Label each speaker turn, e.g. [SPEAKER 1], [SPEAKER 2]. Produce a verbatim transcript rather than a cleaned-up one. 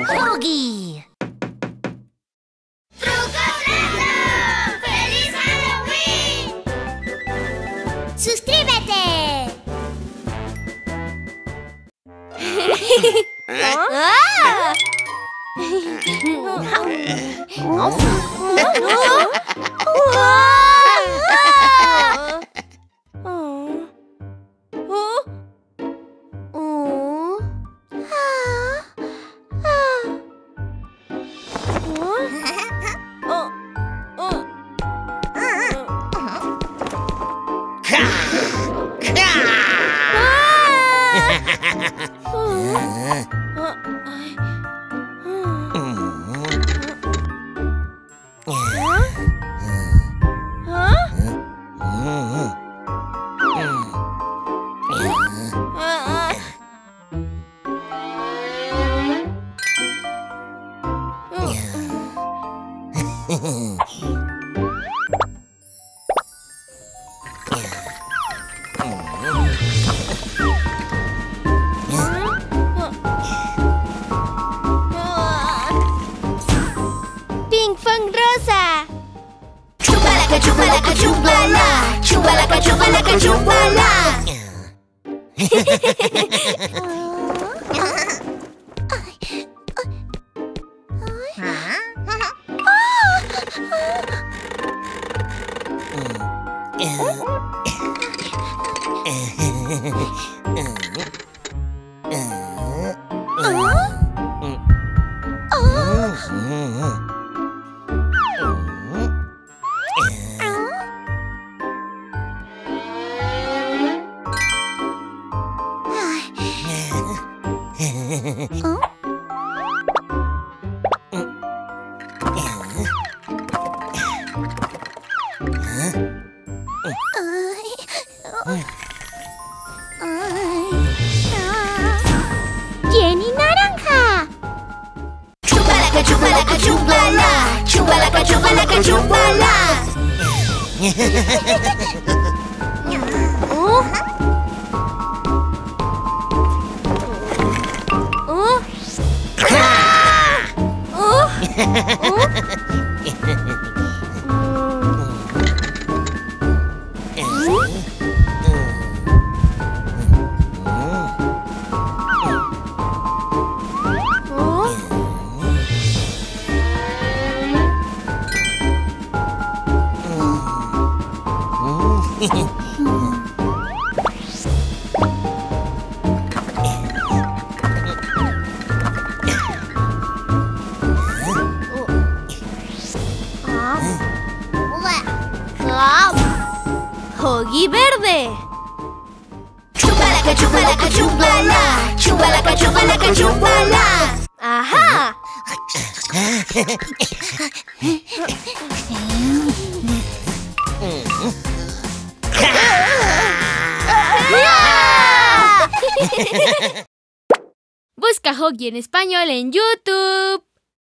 [SPEAKER 1] Huggy.
[SPEAKER 2] ¡Truco trato! ¡Feliz Halloween! ¡Suscríbete!
[SPEAKER 1] Pinkfong rosa.
[SPEAKER 2] Chupalaca, chupalaca, chupala. Chupalaca, chupalaca, chupala.
[SPEAKER 1] Jenny naranja.
[SPEAKER 2] Chupalaca, chupalaca, chupala. Chupalaca, chupalaca, chupala.
[SPEAKER 1] Oh. Oh. Oh. Oh. Huggy verde.
[SPEAKER 2] Chupalaca, chupalaca, chupala. Chupalaca, chupalaca, chupala.
[SPEAKER 1] Ajá. Busca Huggy en español en YouTube.